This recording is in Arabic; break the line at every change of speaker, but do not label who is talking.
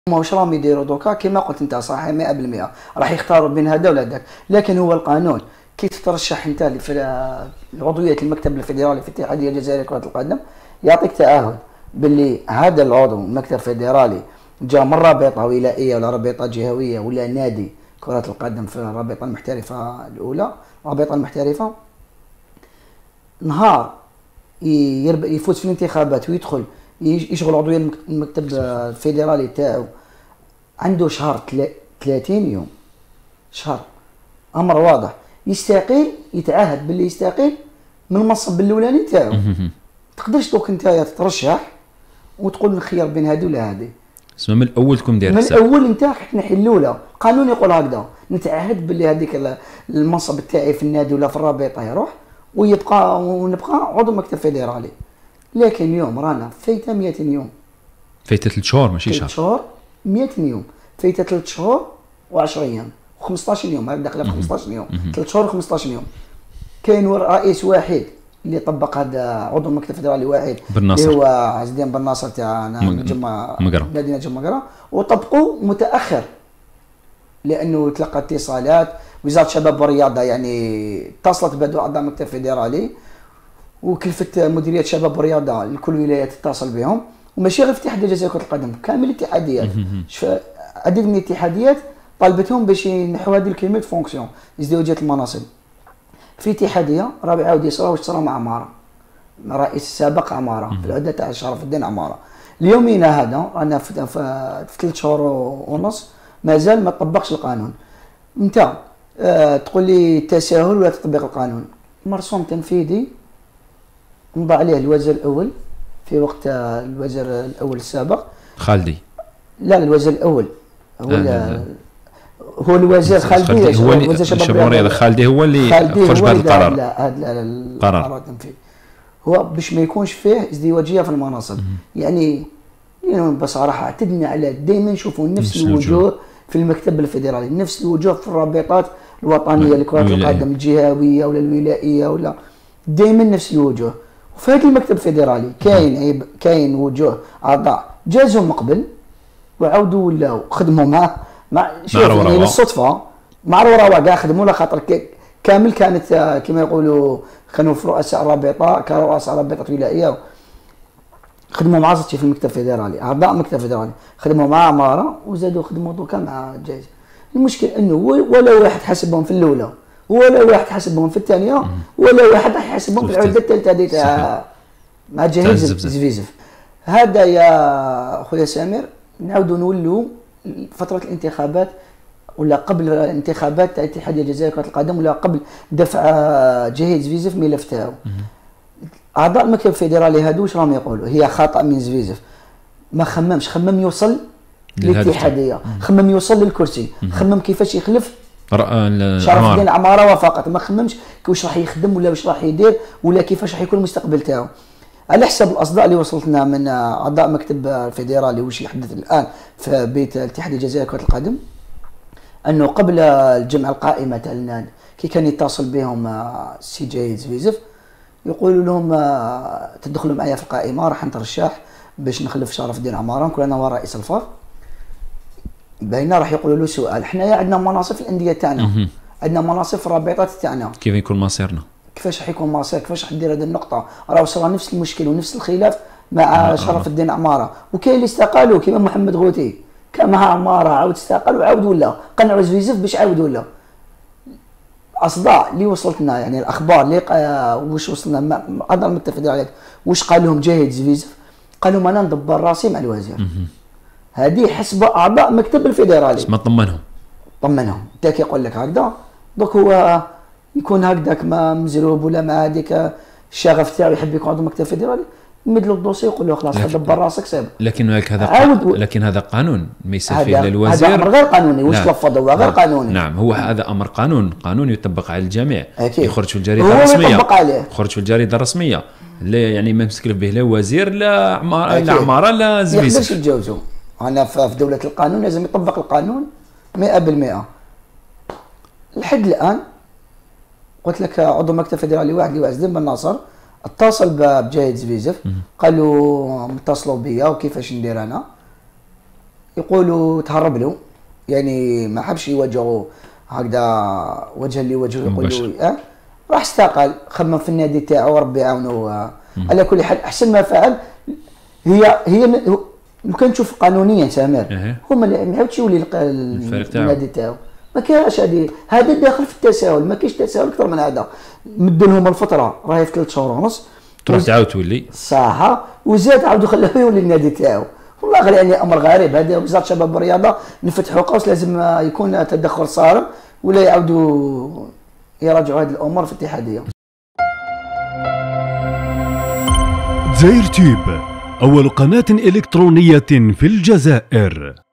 واش راهم يديروا دوكا كما قلت انت صحيح 100% راح يختاروا بين هذا ولا ذاك، لكن هو القانون كي تترشح انت في العضويه المكتب الفيدرالي في الاتحاديه الجزائريه لكره القدم يعطيك تعهد باللي هذا العضو المكتب الفيدرالي جاء من رابطه ولائيه ولا رابطه جهويه ولا نادي كره القدم في الرابطه المحترفه الاولى، الرابطه المحترفه، نهار يفوز في الانتخابات ويدخل يشغل عضويه المكتب الفيدرالي تاعو عنده شهر 30 يوم، شهر، امر واضح، يستقيل، يتعهد باللي يستقيل من المنصب الاولاني تاعو. تقدرش دوك انت تترشح وتقول نخير بين هذه ولا هذه.
اسمع من الاول تكون داير
حساب. من الاول انت نحلوا له، القانون يقول هكذا، نتعهد باللي هذيك المنصب تاعي في النادي ولا في الرابطه يروح ويبقى ونبقى عضو مكتب فيدرالي. لكن اليوم رانا فايته 200 يوم.
فايته 3 شهور ماشي شهر.
3 شهور 200 يوم، فايته 3 شهور و10 ايام و15 يوم، هذا داخله في 15 يوم، 3 شهور و15 يوم. كاين رئيس واحد اللي طبق هذا عضو المكتب الفيدرالي واحد
بالناصر.
اللي هو عز الدين بالناصر تاع مدينه جمقرة، وطبقوا متاخر لانه تلقى اتصالات وزاره الشباب والرياضه، يعني اتصلت بهذو اعضاء المكتب الفيدرالي وكلفت مديريه الشباب والرياضه لكل ولايه تتصل بهم، وماشي غير في الاتحاديه الجزائريه لكره القدم، كامل الاتحاديات. عديد من الاتحاديات طالبتهم باش ينحوا هذه الكلمه فونكسيون ازدواجيه المناصب. في اتحاديه راه عاود يصرا واش صرا مع عماره، رئيس السابق عماره في العهده تاع شرف الدين عماره. اليومنا هذا رانا في 3 شهور ونص مازال ما طبقش القانون. انت تقول لي تساهل ولا تطبيق القانون؟ مرسوم تنفيذي مضى عليه الوزير الاول في وقت الوزير الاول السابق
خالدي.
لا الوزير الاول هو الوزير خالدي،
هو وزير الشباب والرياضه. خالدي هو اللي خرج بهذا القرار.
لا هذا القرار التنفيذي هو باش ما يكونش فيه ازدواجيه في المناصب. يعني بصراحه اعتدنا على دائما نشوفوا نفس الوجوه في المكتب الفيدرالي، نفس الوجوه في الرابطات الوطنيه لكره القدم الجهويه ولا الولائيه ولا دائما نفس الوجوه. وفي هذا المكتب الفيدرالي كاين وجوه اعضاء جازوا من قبل وعاودوا ولاو خدموا مع شوف يعني بالصدفه مع رواوا كاع خدموا له، خاطر كامل كانت كما يقولوا كانوا في رؤساء الرابطه كرؤساء رابطه ولائيه خدموا مع زوجتي في المكتب الفيدرالي، اعضاء المكتب الفيدرالي خدموا مع عماره وزادوا خدموا دوكا مع جايزه. المشكل انه ولا واحد حاسبهم في الاولى ولا واحد حاسبهم في الثانيه ولا واحد راح يحاسبهم في العهده الثالثه هذه تاع مع جهاز زفيزف. هذا يا خويا سامر نعاودوا نولوا فتره الانتخابات ولا قبل الانتخابات تاع الاتحاديه الجزائريه لكره القدم ولا قبل دفع جهاز زفيزف ملف تاعو. اعضاء المكتب الفيدرالي هادو واش راهم يقولوا؟ هي خطا من زفيزف، ما خممش، خمم يوصل للاتحاديه، خمم يوصل للكرسي، خمم كيفاش يخلف شرف الدين عماره وفقط، ما خممش واش راح يخدم ولا واش راح يدير ولا كيفاش راح يكون المستقبل تاعو. على حسب الاصداء اللي وصلت لنا من اعضاء مكتب الفيدرالي واش يحدث الان في بيت الاتحاديه الجزائريه لكره القدم، انه قبل الجمعه القائمه تاع النادي كي كان يتصل بهم السي جاي زفيزف يقولوا لهم تدخلوا معايا في القائمه راح نترشح باش نخلف شرف الدين عماره نكون انا ورئيس الفار. باينه راح يقولوا له سؤال، حنايا عندنا مناصب في الانديه تاعنا، عندنا مناصب في الرابطات تاعنا،
كيف يكون مصيرنا؟
كيفاش راح يكون مصير؟ كيفاش راح دير هذه النقطه؟ راه وصل نفس المشكل ونفس الخلاف مع شرف الدين عماره، وكاين اللي استقالوا كيما محمد غوتي كان مع عماره عاود استقال وعاود ولا قنعوا زفيزف باش عاود ولا. اصداء اللي وصلت لنا يعني الاخبار اللي واش وصلنا اعضاء المكتب الفيدرالي واش قال لهم جاهد زفيزف، قالوا انا ندبر راسي مع الوزير. هذه حسب اعضاء مكتب الفيدرالي.
ما طمنهم
انت كيقول لك هكذا دوك هو يكون هكذاك ما مزروب ولا مع هذيك الشغف تاعو يحب يكون عضو مكتب فيدرالي يمد له الدوسي يقول له خلاص دبر راسك سيب.
لكن هذا قانون ما يصير فيه للوزير.
هذا امر غير قانوني واش تلفظ هو غير قانوني.
نعم هو هذا امر قانون يطبق على الجميع. يخرج في الجريده
الرسميه،
يخرج في الجريده الرسميه، لا يعني ما مسكلف به لا وزير لا عماره لا زفيزف.
ما يقدرش يتجاوزوا. انا في دوله القانون لازم يطبق القانون 100%. لحد الان قلت لك عضو مكتب فيدرالي واحد اللي هو عز الدين بالناصر اتصل بجاهد زفيزف قالوا متصلوا بيا وكيفاش ندير انا. يقولوا تهرب له، يعني ما حبش يواجهوا هكذا وجه اللي وجهه، يقول له راح استقال، خمم في النادي تاعو وربي يعاونو. على كل حال احسن ما فعل هي لو كان تشوف قانونيا سامر هو ما يعاودش يولي النادي تاعو، ما كاينش هذا داخل في التساهل، ما كاينش تساهل اكثر من هذا. مد لهم الفتره راهي في 3 شهور ونص،
تروح تعاود تولي
صح، وزاد عاودوا خلوه يولي النادي تاعو. والله غير يعني امر غريب هذا. وزاره الشباب والرياضه نفتحوا قوس، لازم يكون تدخل صارم ولا يعاودوا يراجعوا هذه الامور في الاتحاديه.
دزاير تيوب، أول قناة إلكترونية في الجزائر.